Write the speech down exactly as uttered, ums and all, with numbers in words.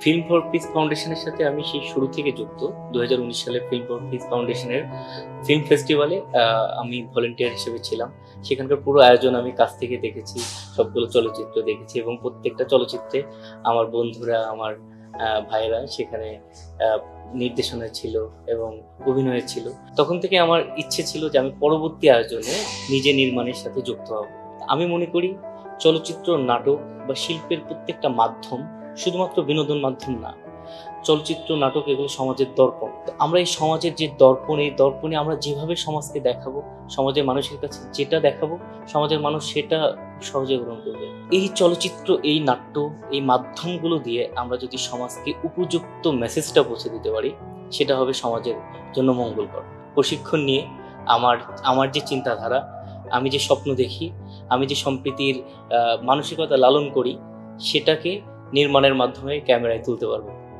Film for peace ফাউন্ডেশনের সাথে আমি সেই শুরু থেকে যুক্ত। দু হাজার উনিশ সালে ফিল্ম ফর পিস ফাউন্ডেশনের ফিল্ম ফেস্টিভ্যালে আমি ভলেন্টিয়ার হিসেবে ছিলাম। সেখানকার পুরো আয়োজন আমি কাছ থেকে দেখেছি, সবগুলো চলচ্চিত্র দেখেছি এবং প্রত্যেকটা চলচ্চিত্রে আমার বন্ধুরা, আমার ভাইয়েরা সেখানে নির্দেশনায় ছিল এবং অভিনয়ে ছিল। তখন থেকে আমার ইচ্ছে ছিল যে আমি পরবর্তী আয়োজনে নিজে নির্মাণের সাথে যুক্ত হব। আমি মনে করি চলচ্চিত্র, নাটক বা শিল্পের প্রত্যেকটা মাধ্যম শুধুমাত্র বিনোদন মাধ্যম না। চলচ্চিত্র, নাটক এগুলো সমাজের দর্পণ। আমরা এই সমাজের যে দর্পণ, এই দর্পণে আমরা যেভাবে সমাজকে দেখাবো, সমাজের মানুষের কাছে যেটা দেখাবো, সমাজের মানুষ সেটা সহজে গ্রহণ করবে। এই চলচ্চিত্র, এই নাট্য, এই মাধ্যমগুলো দিয়ে আমরা যদি সমাজকে উপযুক্ত মেসেজটা পৌঁছে দিতে পারি, সেটা হবে সমাজের জন্য মঙ্গলকর। প্রশিক্ষণ নিয়ে আমার আমার যে চিন্তাধারা, আমি যে স্বপ্ন দেখি, আমি যে সম্প্রীতির মানসিকতা লালন করি, সেটাকে নির্মাণের মাধ্যমে ক্যামেরায় তুলতে পারবো।